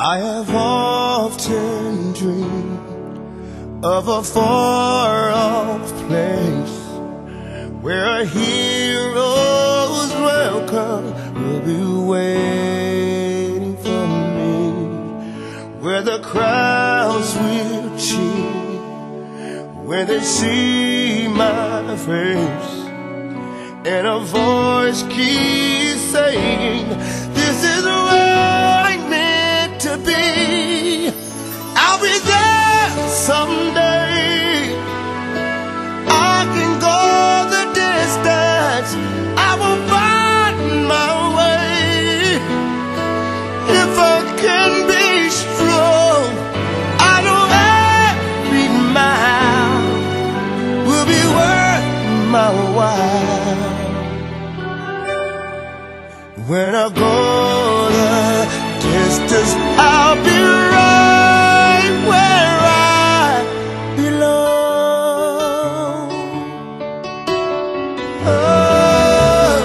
I have often dreamed of a far-off place where a hero's welcome will be waiting for me, where the crowds will cheer when they see my face, and a voice keeps saying, "This is where I'm meant to be." I'll be there someday. I can go the distance. I will find my way. If I can be strong, I know every mile will be worth my while. When I go the distance, I'll be right where I belong. Oh,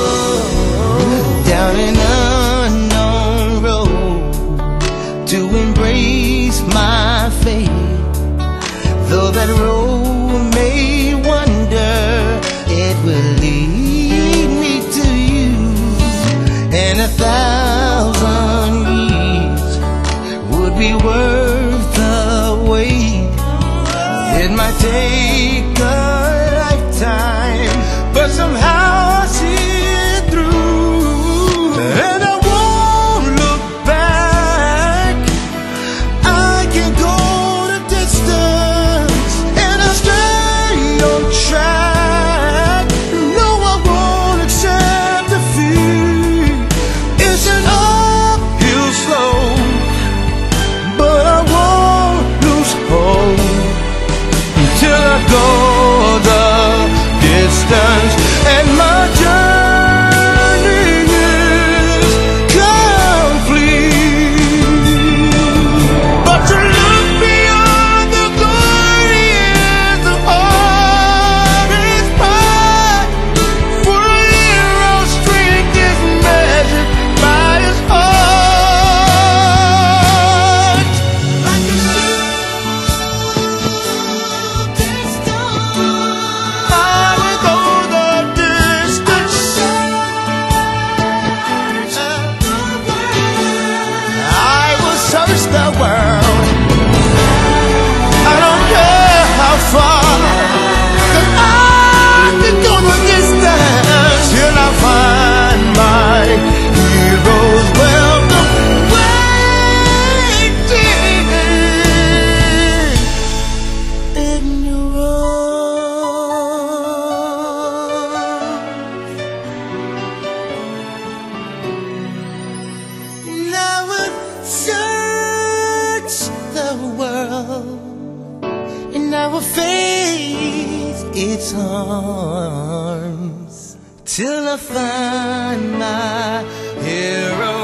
down an unknown road to embrace my fate. Though that road may wander, it will lead me to you. And 1,000 years would be worth the wait. It might take a lifetime, but somehow I see it through. And I won't look back. I can go the distance, and I'll stay on track. No, I won't accept defeat. It's an uphill slope, but I won't lose hope until I go the distance, and my journey is complete. But to look beyond the glory is the hardest part, for a hero's strength is measured by his heart. Like a I will go the distance. I will search the world. I don't care how far, 'cause I can go the distance till I find my hero's welcome waiting in your arms. And I will search the world, and I will face its harms till I find my hero.